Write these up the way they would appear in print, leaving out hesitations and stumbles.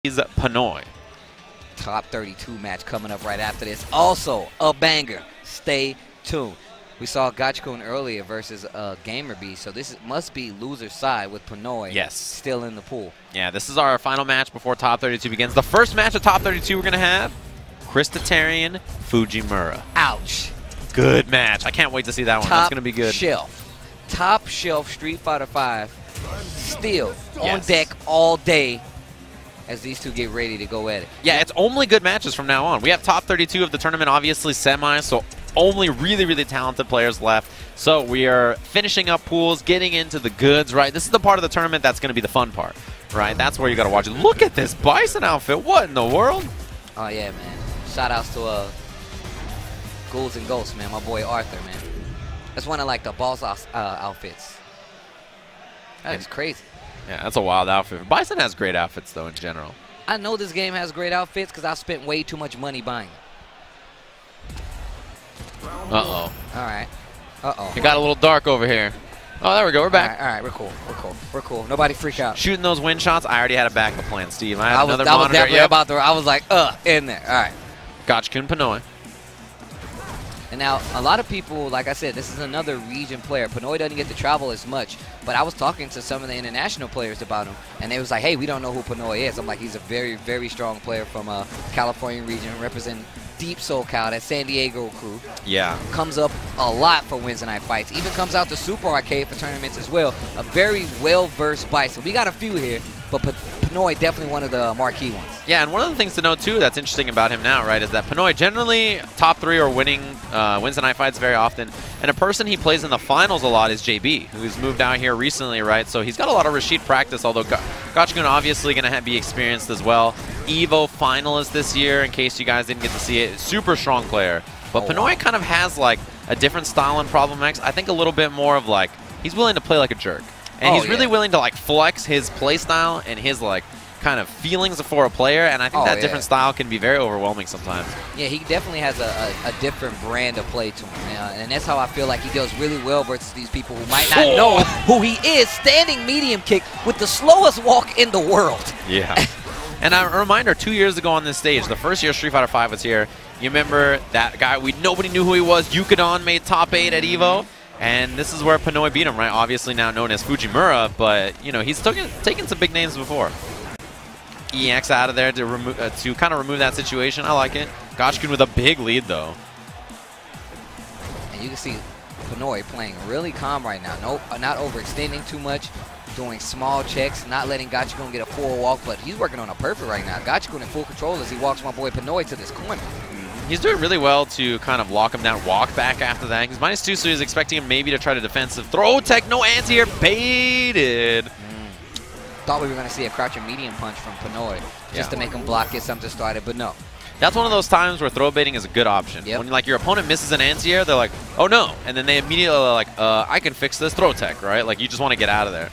Pinoy. Top 32 match coming up right after this. Also, a banger. Stay tuned. We saw Gachikun earlier versus Gamer Beast, so this must be loser's side with Pinoy still in the pool. Yeah, this is our final match before Top 32 begins. The first match of Top 32 we're going to have, Kristatarian Fujimura. Ouch. Good match. I can't wait to see that one. That's going to be good. Top shelf Street Fighter V still on deck all day as these two get ready to go at it. Yeah, it's only good matches from now on. We have top 32 of the tournament, obviously semis, so only really talented players left. So we are finishing up pools, getting into the goods, right? This is the part of the tournament that's going to be the fun part, right? That's where you got to watch it. Look at this Bison outfit. What in the world? Oh, yeah, man. Shout-outs to Ghouls and Ghosts, man. My boy Arthur, man. That's one of, like, the boss outfits. That is crazy. Yeah, that's a wild outfit. Bison has great outfits, though, in general. I know this game has great outfits because I spent way too much money buying them. Uh-oh. All right. Uh-oh. It got a little dark over here. Oh, there we go. We're back. All right. We're cool. We're cool. Nobody freak out. Shooting those wind shots, I already had a backup plan, Steve. I had another monitor. monitor. Definitely about to, I was like, in there. All right. Gachikun Pinoy. And now, a lot of people, like I said, this is another region player. Pinoy doesn't get to travel as much, but I was talking to some of the international players about him, and they was like, hey, we don't know who Pinoy is. I'm like, he's a very strong player from California region, representing deep SoCal, that San Diego crew. Yeah. Comes up a lot for Wednesday night fights. Even comes out to Super Arcade for tournaments as well. A very well-versed Bison. We got a few here, but Pinoy definitely one of the marquee ones. Yeah, and one of the things to know, too, that's interesting about him now, right, is that Pinoy generally top 3 are winning Wednesday night fights very often. And a person he plays in the finals a lot is JB, who's moved out here recently, right? So he's got a lot of Rashid practice, although Gachikun obviously going to be experienced as well. EVO finalist this year, in case you guys didn't get to see it. Super strong player. But Pinoy kind of has, like, a different style in Problem X. I think a little bit more of, like, he's willing to play like a jerk. And he's really willing to, like, flex his play style and his, like, kind of feelings for a player, and I think that different style can be very overwhelming sometimes. Yeah, he definitely has a different brand of play to him, and that's how I feel like he does really well versus these people who might not know who he is. Standing medium kick with the slowest walk in the world. Yeah. And a reminder, 2 years ago on this stage, the first year Street Fighter V was here, you remember that guy, nobody knew who he was, Yukadon made top 8 at EVO, and this is where Pinoy beat him, right? Obviously now known as Fujimura, but, you know, he's taken some big names before. EX out of there to kind of remove that situation. I like it. Gachikun with a big lead, though. And you can see Pinoy playing really calm right now. Not overextending too much, doing small checks, not letting Gachikun get a full walk, but he's working on a perfect right now. Gachikun in full control as he walks my boy Pinoy to this corner. He's doing really well to kind of lock him down, walk back after that. He's -2, so he's expecting him maybe to try to defensive throw tech. No anti-air, baited. Thought we were going to see a crouching medium punch from Pinoy just to make him block, get something started, but no. That's one of those times where throw baiting is a good option. When like your opponent misses an anti-air, they're like, oh no, and then they immediately are like, I can fix this throw tech, right? Like you just want to get out of there.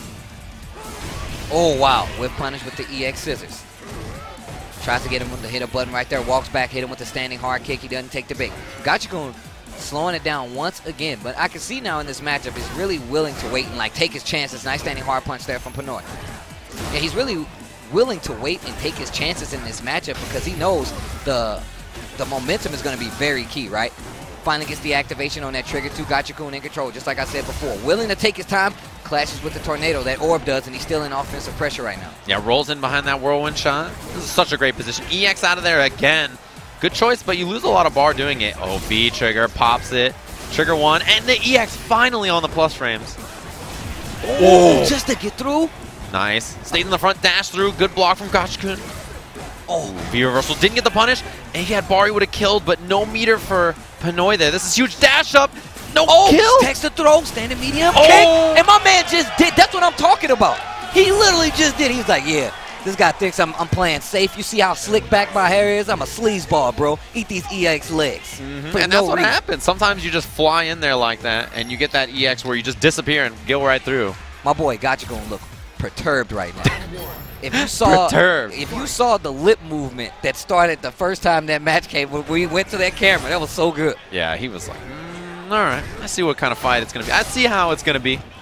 Oh wow, whip punish with the EX scissors. Tries to get him with the hit a button right there, walks back, hit him with the standing hard kick. He doesn't take the bait. Gachikun slowing it down once again, but I can see now in this matchup he's really willing to wait and like take his chances. Nice standing hard punch there from Pinoy. Yeah, he's really willing to wait and take his chances in this matchup because he knows the momentum is going to be very key, right? Finally gets the activation on that trigger too. Gachikun in control, just like I said before. Willing to take his time, clashes with the tornado that Orb does, and he's still in offensive pressure right now. Yeah, rolls in behind that whirlwind shot. This is such a great position. EX out of there again. Good choice, but you lose a lot of bar doing it. Oh, B trigger, pops it. Trigger one, and the EX finally on the plus frames. Oh, just to get through. Nice. Stays in the front, dash through. Good block from Gachikun. Oh, B reversal. Didn't get the punish, and he had bar he would have killed, but no meter for Pinoy there. This is huge. Dash up. No kill. Text the throw, standing medium kick, and my man just did. That's what I'm talking about. He literally just did. He was like, yeah. This guy thinks I'm playing safe. You see how slick back my hair is? I'm a sleazeball, bro. Eat these EX legs. And that's what happens. Sometimes you just fly in there like that, and you get that EX where you just disappear and go right through. My boy Gachikun look perturbed right now. If you saw the lip movement that started the first time that match came, when we went to that camera, that was so good. Yeah, he was like, all right, I see what kind of fight it's going to be. I see how it's going to be.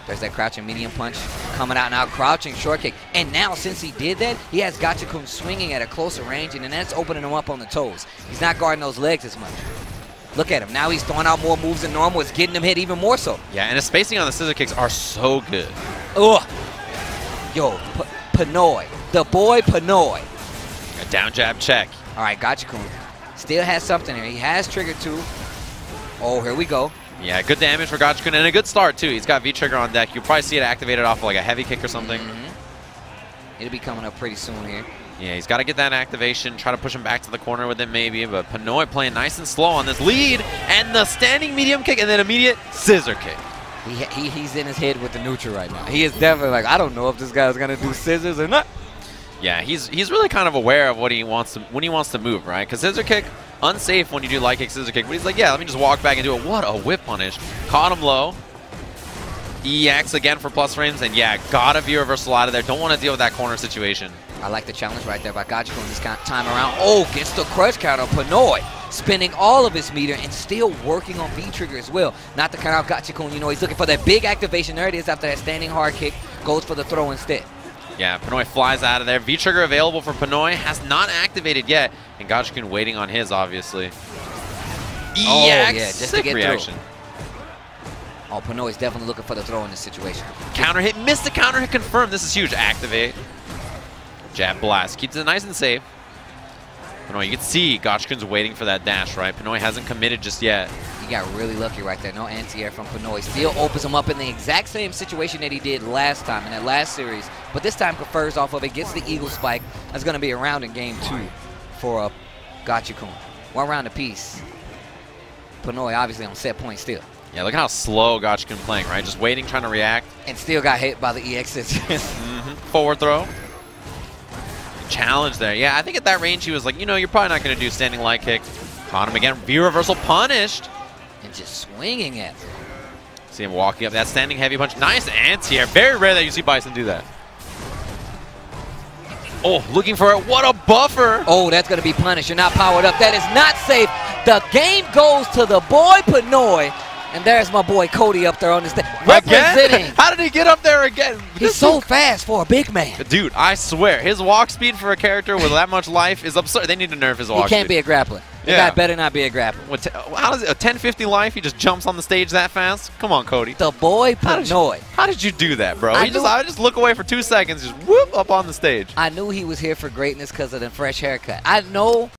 There's that crouching medium punch coming out now, crouching short kick. And now, since he did that, he has Gachikun swinging at a closer range, and then that's opening him up on the toes. He's not guarding those legs as much. Look at him. Now he's throwing out more moves than normal. It's getting him hit even more so. Yeah, and his spacing on the scissor kicks are so good. Ugh. Yo, Pinoy. The boy Pinoy. A down jab check. All right, Gachikun still has something here. He has trigger 2. Oh, here we go. Yeah, good damage for Gachikun and a good start, too. He's got V-Trigger on deck. You'll probably see it activated off of like a heavy kick or something. It'll be coming up pretty soon here. Yeah, he's got to get that activation, try to push him back to the corner with it maybe, but Pinoy playing nice and slow on this lead, and the standing medium kick, and then immediate scissor kick. He's in his head with the neutral right now. He is definitely like, I don't know if this guy's going to do scissors or not. Yeah, he's really kind of aware of what he wants to, when he wants to move, right? Because scissor kick, unsafe when you do light kick, scissor kick, but he's like, yeah, let me just walk back and do it. What a whip punish. Caught him low. EX again for plus frames, and yeah, got a V reversal out of there. Don't want to deal with that corner situation. I like the challenge right there by Gachikun this time around. Oh, gets the crush counter. Pinoy spending all of his meter and still working on V-trigger as well. Not to count out Gachikun. You know, he's looking for that big activation. There it is after that standing hard kick. Goes for the throw instead. Yeah, Pinoy flies out of there. V-trigger available for Pinoy. Has not activated yet. And Gachikun waiting on his, obviously. Oh, yeah, just to get reaction. through. Oh, Pinoy's definitely looking for the throw in this situation. Counter hit. Missed the counter hit confirmed. This is huge. Activate. Jab blast. Keeps it nice and safe. Pinoy, you can see Gachikun's waiting for that dash, right? Pinoy hasn't committed just yet. He got really lucky right there. No anti-air from Pinoy. Still opens him up in the exact same situation that he did last time in that last series. But this time prefers off of it. Gets the Eagle Spike. That's going to be around in game 2 for Gachikun. 1 round apiece. Pinoy obviously on set point still. Yeah, look how slow Gachikun playing, right? Just waiting, trying to react. And still got hit by the EX scissors. Forward throw. Challenge there. Yeah, I think at that range he was like, you know, you're probably not going to do standing light kick. Caught him again. V-reversal punished. And just swinging it. See him walking up that standing heavy punch. Nice anti-air. Very rare that you see Bison do that. Oh, looking for it. What a buffer. Oh, that's going to be punished. You're not powered up. That is not safe. The game goes to the boy Pinoy. And there's my boy Cody up there on the stage. Representing. Again? How did he get up there again? He's so fast for a big man. Dude, I swear, his walk speed for a character with that much life is absurd. They need to nerf his walk speed. He can't be a grappler. The guy better not be a grappler. How does it, a 1050 life, he just jumps on the stage that fast? Come on, Cody. The boy Pinoy. How did you do that, bro? I just look away for 2 seconds, just whoop, up on the stage. I knew he was here for greatness because of the fresh haircut. I know